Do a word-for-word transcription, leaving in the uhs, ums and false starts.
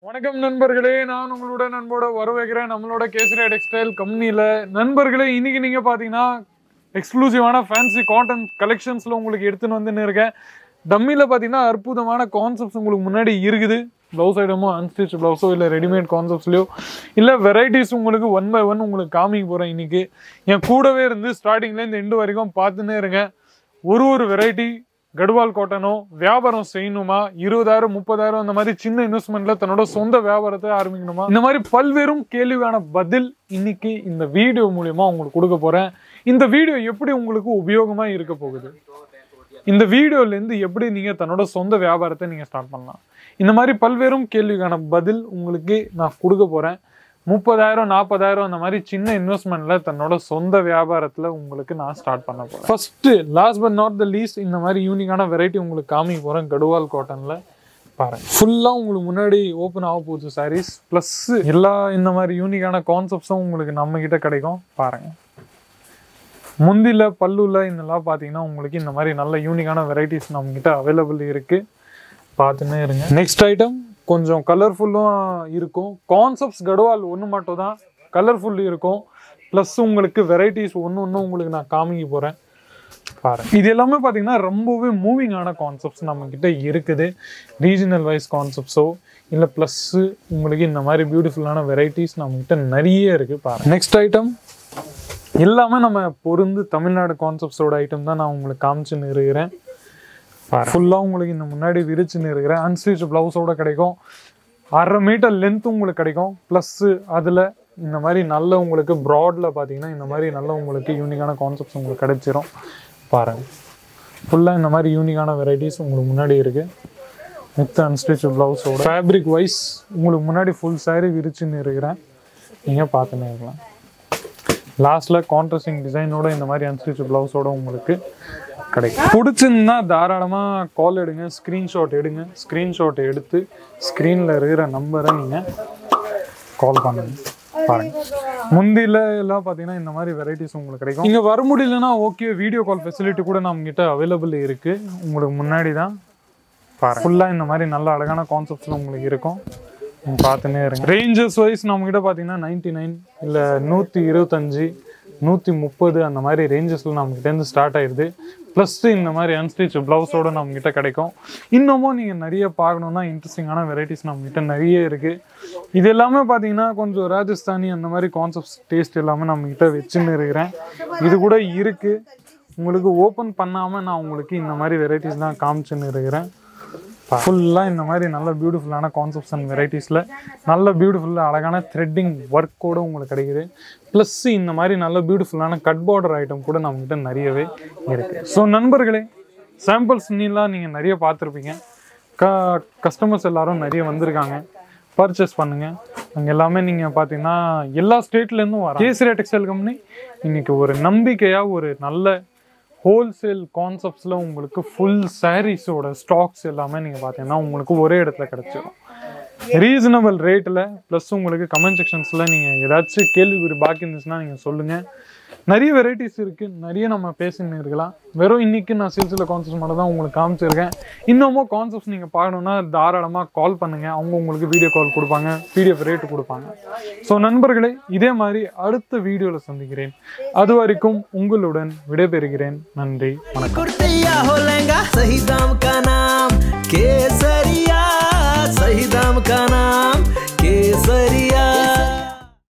வணக்கம் நண்பர்களே, நான் உங்களோட நண்போட வரவேற்கிறேன் நம்மளோட கேசரியா டெக்ஸ்டைல் கம்பெனியில். நண்பர்களே, இன்னைக்கு நீங்கள் பார்த்தீங்கன்னா எக்ஸ்க்ளூசிவான ஃபேன்சி காட்டன் கலெக்ஷன்ஸில் உங்களுக்கு எடுத்துன்னு வந்துன்னு இருக்கேன். டம்மியில் பார்த்தீங்கன்னா அற்புதமான கான்செப்ட்ஸ் உங்களுக்கு முன்னாடி இருக்குது. ப்ளவுஸ் ஐட்டமோ அன்ஸ்டிச் ப்ளவுஸோ இல்லை ரெடிமேட் கான்செப்ட்ஸ்லையோ இல்லை வெரைட்டிஸ் உங்களுக்கு ஒன் பை ஒன் உங்களுக்கு காமிக்க போகிறேன். இன்றைக்கி என் கூடவே இருந்து ஸ்டார்டிங்லேருந்து எண்டு வரைக்கும் பார்த்துன்னே இருக்கேன். ஒரு ஒரு வெரைட்டி கடுவால் காட்டனோ வியாபாரம் செய்யணுமா, இருபதாயிரம் முப்பதாயிரம் அந்த மாதிரி சின்ன இன்வெஸ்ட்மெண்ட்ல தன்னோட சொந்த வியாபாரத்தை ஆரம்பிக்கணுமா, இந்த மாதிரி பல்வேறும் கேள்வியான பதில் இன்னைக்கு இந்த வீடியோ மூலியமா உங்களுக்கு கொடுக்க போறேன். இந்த வீடியோ எப்படி உங்களுக்கு உபயோகமா இருக்க போகுது, இந்த வீடியோல இருந்து எப்படி நீங்க தன்னோட சொந்த வியாபாரத்தை நீங்க ஸ்டார்ட் பண்ணலாம், இந்த மாதிரி பல்வேறும் கேள்விக்கான பதில் உங்களுக்கு நான் கொடுக்க போறேன். முப்பதாயிரம் நாற்பதாயிரம் அந்த மாதிரி சின்ன இன்வெஸ்ட்மெண்ட்ல தன்னோட சொந்த வியாபாரத்துல உங்களுக்கு நான் ஸ்டார்ட் பண்ண போறேன். First last but not the least இந்த மாதிரி யூனிக்கான வெரைட்டி உங்களுக்கு காமிக்க போறேன். கடுவால் காட்டன்ல பாருங்க, ஃபுல்லா உங்களுக்கு முன்னாடி ஓப்பன் ஆக போகுது சாரீஸ். பிளஸ் எல்லா இந்த மாதிரி யூனிக்கான கான்செப்ட்ஸும் உங்களுக்கு நம்ம கிட்ட கிடைக்கும். பாருங்க, முந்தில பல்லுல இதெல்லாம் பாத்தீங்கன்னா உங்களுக்கு இந்த மாதிரி நல்ல யூனிக்கான வெரைட்டிஸ் நம்ம கிட்ட அவைலபிள் இருக்கு. பார்த்துன்னே இருங்க. நெக்ஸ்ட் ஐட்டம் கொஞ்சம் கலர்ஃபுல்லும் இருக்கும். கான்செப்ட்ஸ் கடுவால் ஒன்று மட்டும் தான் கலர்ஃபுல் இருக்கும். ப்ளஸ் உங்களுக்கு வெரைட்டிஸ் ஒன்று ஒன்று உங்களுக்கு நான் காமிக்க போகிறேன். பாருங்கள், இது எல்லாமே பார்த்தீங்கன்னா ரொம்பவே மூவிங்கான கான்செப்ட்ஸ் நம்மக்கிட்ட இருக்குது. ரீஜனல் வைஸ் கான்செப்ட்ஸோ இல்லை ப்ளஸ்ஸு உங்களுக்கு இந்த மாதிரி பியூட்டிஃபுல்லான வெரைட்டிஸ் நம்மக்கிட்ட நிறைய இருக்குது. பாருங்கள், நெக்ஸ்ட் ஐட்டம் எல்லாமே நம்ம பொருந்து தமிழ்நாடு கான்செப்ட்ஸோட ஐட்டம் தான் நான் உங்களுக்கு காமிச்சுன்னு இருக்கிறேன். ஃபுல்லாக உங்களுக்கு இந்த முன்னாடி விரிச்சுன்னு இருக்கிறேன். அன்ஸ்டிச் ப்ளவுஸோட கிடைக்கும். அரை மீட்டர் லென்த் உங்களுக்கு கிடைக்கும். ப்ளஸ்ஸு அதில் இந்த மாதிரி நல்ல உங்களுக்கு ப்ராடில் பார்த்தீங்கன்னா இந்த மாதிரி நல்ல உங்களுக்கு யூனிக்கான கான்செப்ட்ஸ் உங்களுக்கு கிடைச்சிரும். பாருங்கள், ஃபுல்லாக இந்த மாதிரி யூனிக்கான வெரைட்டிஸ் உங்களுக்கு முன்னாடி இருக்குது. வித் அன்ஸ்டிச் ப்ளவுஸோட ஃபேப்ரிக் வைஸ் உங்களுக்கு முன்னாடி ஃபுல் சாரி விரிச்சுன்னு இருக்கிறேன். நீங்கள் பார்த்துன்னு இருக்கலாம். லாஸ்ட்டில் கான்ட்ராஸ்டிங் டிசைனோட இந்த மாதிரி அன்ஸ்டிச் ப்ளவுஸோட உங்களுக்கு கிடைக்கும். பிடிச்சிருந்தா தாராளமாக கால் எடுங்க, ஸ்க்ரீன்ஷாட் எடுங்க. ஸ்க்ரீன்ஷாட் எடுத்து ஸ்க்ரீனில் இருக்கிற நம்பரை நீங்கள் கால் பண்ணுங்க. பாருங்கள், முந்தியில் எல்லாம் பார்த்தீங்கன்னா இந்த மாதிரி வெரைட்டிஸ் உங்களுக்கு கிடைக்கும். இங்கே வர முடியலன்னா ஓகே, வீடியோ கால் ஃபெசிலிட்டி கூட நம்மகிட்ட அவைலபிள் இருக்குது. உங்களுக்கு முன்னாடி தான் பாருங்கள், ஃபுல்லாக இந்த மாதிரி நல்ல அழகான கான்செப்ட்ஸில் உங்களுக்கு இருக்கும். பார்த்துன்னே இருங்க. ரேஞ்சஸ் வைஸ் நம்மகிட்ட பார்த்தீங்கன்னா நைன்டி நைன் இல்லை நூற்றி இருபத்தஞ்சி நூற்றி முப்பது அந்த மாதிரி ரேஞ்சஸில் நம்மகிட்டேருந்து ஸ்டார்ட் ஆயிடுது. ப்ளஸ் இந்த மாதிரி அன்ஸ்டிச் ப்ளவுஸோடு நம்மகிட்ட கிடைக்கும். இன்னமும் நீங்கள் நிறைய பார்க்கணுன்னா இன்ட்ரெஸ்டிங்கான வெரைட்டிஸ் நம்மகிட்ட நிறைய இருக்குது. இது எல்லாமே பார்த்தீங்கன்னா கொஞ்சம் ராஜஸ்தானி அந்த மாதிரி கான்செப்ட்ஸ் டேஸ்ட் எல்லாமே நம்மகிட்ட வச்சுன்னு இருக்கிறேன். இது கூட இருக்குது. உங்களுக்கு ஓப்பன் பண்ணாமல் நான் உங்களுக்கு இந்த மாதிரி வெரைட்டிஸ் தான் காமிச்சுன்னு இருக்கிறேன். ஃபுல்லாக இந்த மாதிரி நல்ல பியூட்டிஃபுல்லான கான்செப்ட்ஸ் அண்ட் வெரைட்டிஸில் நல்ல பியூட்டிஃபுல்லாக அழகான த்ரெட்டிங் ஒர்க்கோடு உங்களுக்கு கிடைக்குது. ப்ளஸ் இந்த மாதிரி நல்ல பியூட்டிஃபுல்லான கட் பார்டர் ஐட்டம் கூட நம்மகிட்ட நிறையவே இருக்குது. ஸோ நண்பர்களே, சாம்பிள்ஸ் நீலாம் நீங்கள் நிறைய பார்த்துருப்பீங்க. க கஸ்டமர்ஸ் எல்லோரும் நிறைய வந்திருக்காங்க. பர்ச்சேஸ் பண்ணுங்கள். அங்கே எல்லாமே நீங்கள் பார்த்தீங்கன்னா எல்லா ஸ்டேட்லேருந்தும் வர கேசரியா டெக்ஸ்டைல் கம்பெனி இன்றைக்கி ஒரு நம்பிக்கையாக ஒரு நல்ல ஹோல்சேல் கான்செப்ட்ஸில் உங்களுக்கு ஃபுல் சாரீஸோட ஸ்டாக்ஸ் எல்லாமே நீங்கள் பார்த்தீங்கன்னா உங்களுக்கு ஒரே இடத்துல கிடச்சிடும். ரீசனபிள் ரேட்டில். ப்ளஸ் உங்களுக்கு கமெண்ட் செக்ஷன்ஸில் நீங்கள் ஏதாச்சும் கேள்விக்குறி பாக்கி இருந்துச்சுன்னா நீங்கள் சொல்லுங்கள். நிறைய வெரைட்டிஸ் இருக்குது, நிறைய நம்ம பேசின்னு இருக்கலாம். வெறும் இன்றைக்கி நான் சில கான்செப்ட்ஸ் மட்டும் தான் உங்களுக்கு காமிச்சிருக்கேன். இன்னமும் கான்செப்ட்ஸ் நீங்கள் பார்க்கணுன்னா தாராளமாக கால் பண்ணுங்கள். அவங்க உங்களுக்கு வீடியோ கால் கொடுப்பாங்க, பிடிஎஃப் ரேட்டு கொடுப்பாங்க. ஸோ நண்பர்களே, இதே மாதிரி அடுத்த வீடியோவில் சந்திக்கிறேன். அது வரைக்கும் உங்களுடன் விடைபெறுகிறேன். நன்றி, வணக்கம்.